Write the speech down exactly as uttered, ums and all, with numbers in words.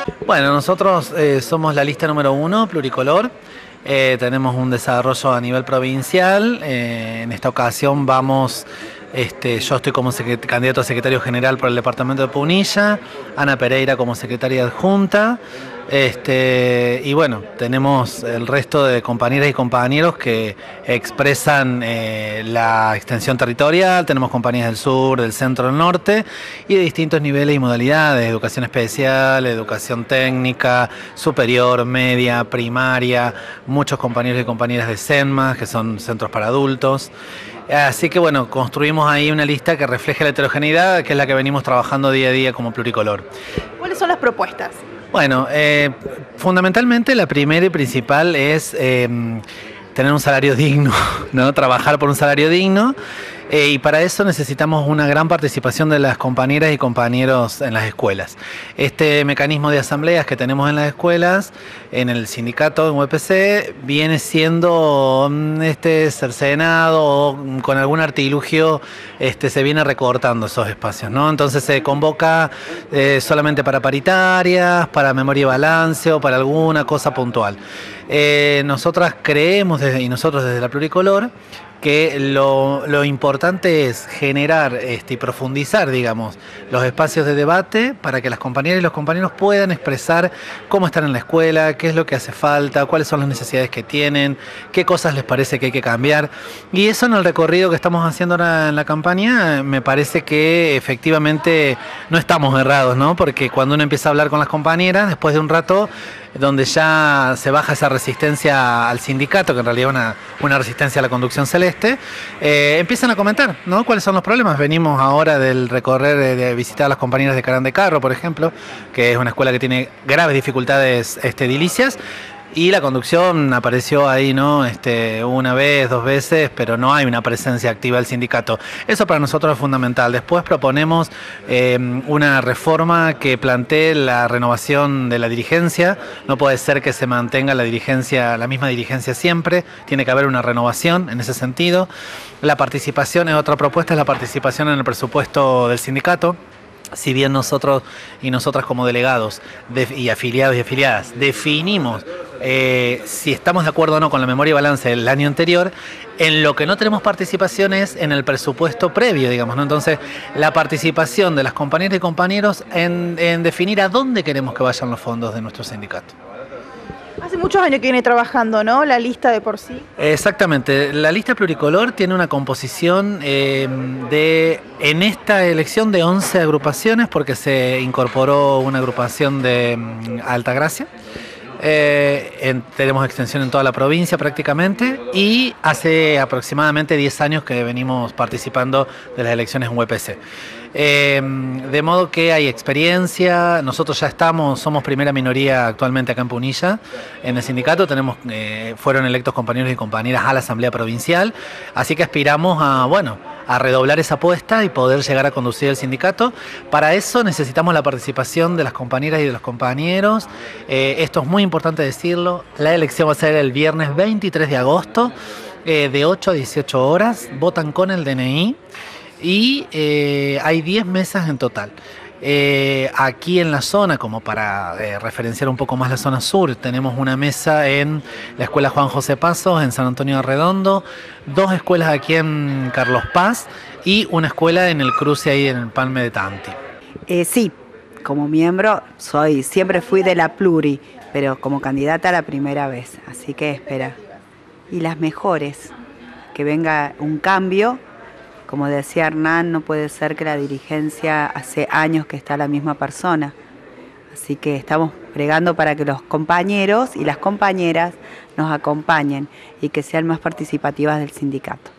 Bueno, nosotros eh, somos la lista número uno, pluricolor. Eh, tenemos un desarrollo a nivel provincial. Eh, en esta ocasión vamos, este, yo estoy como candidato a secretario general por el departamento de Punilla, Ana Pereira como secretaria adjunta. Este, y bueno, tenemos el resto de compañeras y compañeros que expresan eh, la extensión territorial. Tenemos compañías del sur, del centro, del norte y de distintos niveles y modalidades: educación especial, educación técnica, superior, media, primaria, muchos compañeros y compañeras de CENMAS, que son centros para adultos. Así que bueno, construimos ahí una lista que refleje la heterogeneidad, que es la que venimos trabajando día a día como pluricolor. ¿Cuáles son las propuestas? Bueno, eh, fundamentalmente la primera y principal es eh, tener un salario digno, ¿no? Trabajar por un salario digno. Eh, y para eso necesitamos una gran participación de las compañeras y compañeros en las escuelas. Este mecanismo de asambleas que tenemos en las escuelas, en el sindicato, en U P C, viene siendo este, cercenado o con algún artilugio este, se viene recortando esos espacios, ¿no? Entonces se convoca eh, solamente para paritarias, para memoria y balance o para alguna cosa puntual. Eh, nosotras creemos, desde, y nosotros desde la Pluricolor, que lo, lo importante es generar este, y profundizar, digamos, los espacios de debate para que las compañeras y los compañeros puedan expresar cómo están en la escuela, qué es lo que hace falta, cuáles son las necesidades que tienen, qué cosas les parece que hay que cambiar. Y eso en el recorrido que estamos haciendo ahora en la campaña, me parece que efectivamente no estamos errados, ¿no? Porque cuando uno empieza a hablar con las compañeras, después de un rato, donde ya se baja esa resistencia al sindicato, que en realidad es una, una resistencia a la conducción celeste, eh, empiezan a comentar, ¿no? ¿Cuáles son los problemas? Venimos ahora del recorrer, de, de visitar a las compañeras de Carán de Carro, por ejemplo, que es una escuela que tiene graves dificultades este, edilicias. Y la conducción apareció ahí, ¿no? Este, una vez, dos veces, pero no hay una presencia activa del sindicato. Eso para nosotros es fundamental. Después proponemos eh, una reforma que plantee la renovación de la dirigencia. No puede ser que se mantenga la dirigencia, la misma dirigencia siempre. Tiene que haber una renovación en ese sentido. La participación, es otra propuesta, es la participación en el presupuesto del sindicato. Si bien nosotros y nosotras como delegados de, y afiliados y afiliadas definimos eh, si estamos de acuerdo o no con la memoria y balance del año anterior, en lo que no tenemos participación es en el presupuesto previo, digamos, ¿no? Entonces, la participación de las compañeras y compañeros en, en definir a dónde queremos que vayan los fondos de nuestro sindicato. Hace muchos años que viene trabajando, ¿no? La lista de por sí. Exactamente. La lista pluricolor tiene una composición eh, de, en esta elección, de once agrupaciones, porque se incorporó una agrupación de um, Altagracia. Eh, en, tenemos extensión en toda la provincia prácticamente, y hace aproximadamente diez años que venimos participando de las elecciones en U P C. Eh, de modo que hay experiencia. Nosotros ya estamos, somos primera minoría actualmente acá en Punilla. En el sindicato tenemos, eh, fueron electos compañeros y compañeras a la Asamblea Provincial, así que aspiramos a, bueno, a redoblar esa apuesta y poder llegar a conducir el sindicato. Para eso necesitamos la participación de las compañeras y de los compañeros. Eh, esto es muy importante decirlo. La elección va a ser el viernes veintitrés de agosto, eh, de ocho a dieciocho horas. Votan con el D N I. Y eh, hay diez mesas en total. Eh, aquí en la zona, como para eh, referenciar un poco más la zona sur, tenemos una mesa en la Escuela Juan José Pasos, en San Antonio de Redondo, dos escuelas aquí en Carlos Paz y una escuela en el cruce ahí en el Palme de Tanti. Eh, sí, como miembro soy, siempre fui de la Pluri, pero como candidata la primera vez, así que espera. Y las mejores, que venga un cambio. Como decía Hernán, no puede ser que la dirigencia hace años que está la misma persona. Así que estamos bregando para que los compañeros y las compañeras nos acompañen y que sean más participativas del sindicato.